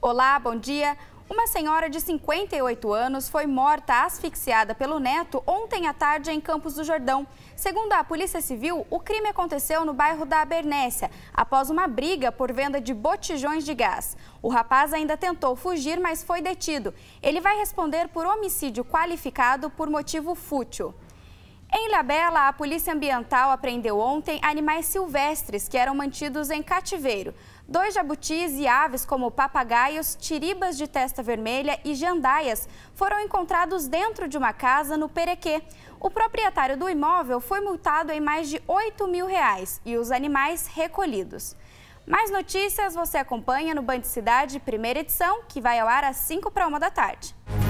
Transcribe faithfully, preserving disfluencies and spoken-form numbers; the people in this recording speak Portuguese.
Olá, bom dia. Uma senhora de cinquenta e oito anos foi morta asfixiada pelo neto ontem à tarde em Campos do Jordão. Segundo a Polícia Civil, o crime aconteceu no bairro da Abernésia, após uma briga por venda de botijões de gás. O rapaz ainda tentou fugir, mas foi detido. Ele vai responder por homicídio qualificado por motivo fútil. Em Ilhabela, a Polícia Ambiental apreendeu ontem animais silvestres que eram mantidos em cativeiro. Dois jabutis e aves como papagaios, tiribas de testa vermelha e jandaias foram encontrados dentro de uma casa no Perequê. O proprietário do imóvel foi multado em mais de oito mil reais e os animais recolhidos. Mais notícias você acompanha no Band Cidade, primeira edição, que vai ao ar às cinco para uma da tarde.